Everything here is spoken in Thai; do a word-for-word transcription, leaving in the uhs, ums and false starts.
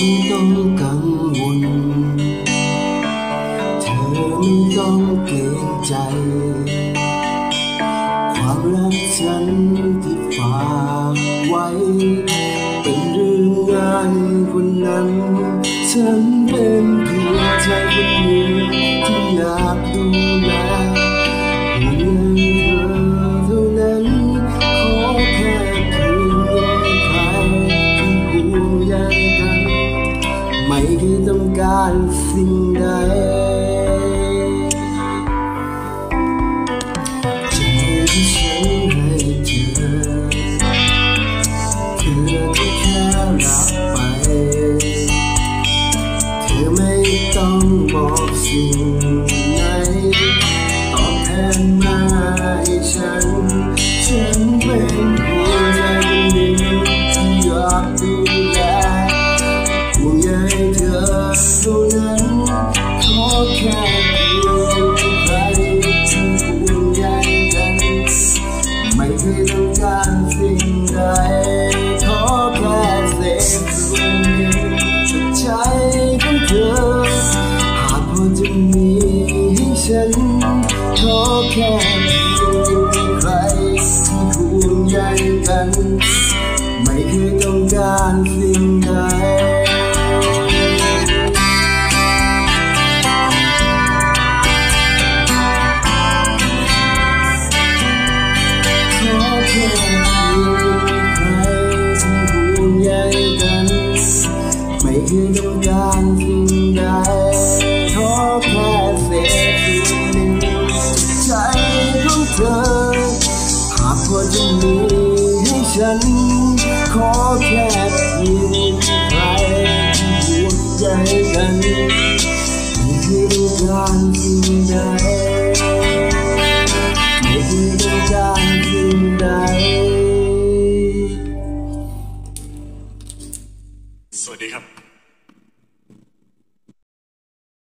ไม่ต้องกังวลเธอไม่ต้องเกรงใจความรักฉันที่ฝากไว้เป็นเรื่องง่ายคนนั้นฉันเป็นเพียงใจคนหนึ่งที่อยากดูแลห่วงใยเธอเท่านั้นขอแค่เพียงมีใครที่ห่วงใยกันไม่เคยต้องการสิ่งใดใจที่ฉันให้เธอเธอก็แค่รับไปเธอไม่ต้องบอกสิ่งไหนตอบแทนมาให้ฉันฉันเป็นห่วงใยคนหนึ่งที่อยากดูแลห่วงใยเธอเท่านั้นขอแค่เพียงมีใครที่ห่วงใยกันไม่เคยต้องการสิ่งใดขอแค่เศษส่วนหนึ่งจากใจของเธอหากพอจะมีให้ฉันขอแค่เพียงมีใครที่ห่วงใยกันไม่เคยต้องการสิ่งใดไม่เคยต้องการสิ่งใดขอแค่เศษส่วนหนึ่งใจของเธอหากพอจะมีให้ฉันขอแค่เพียงมีใครที่ห่วงใยกันไม่เคยต้องการสิ่งใด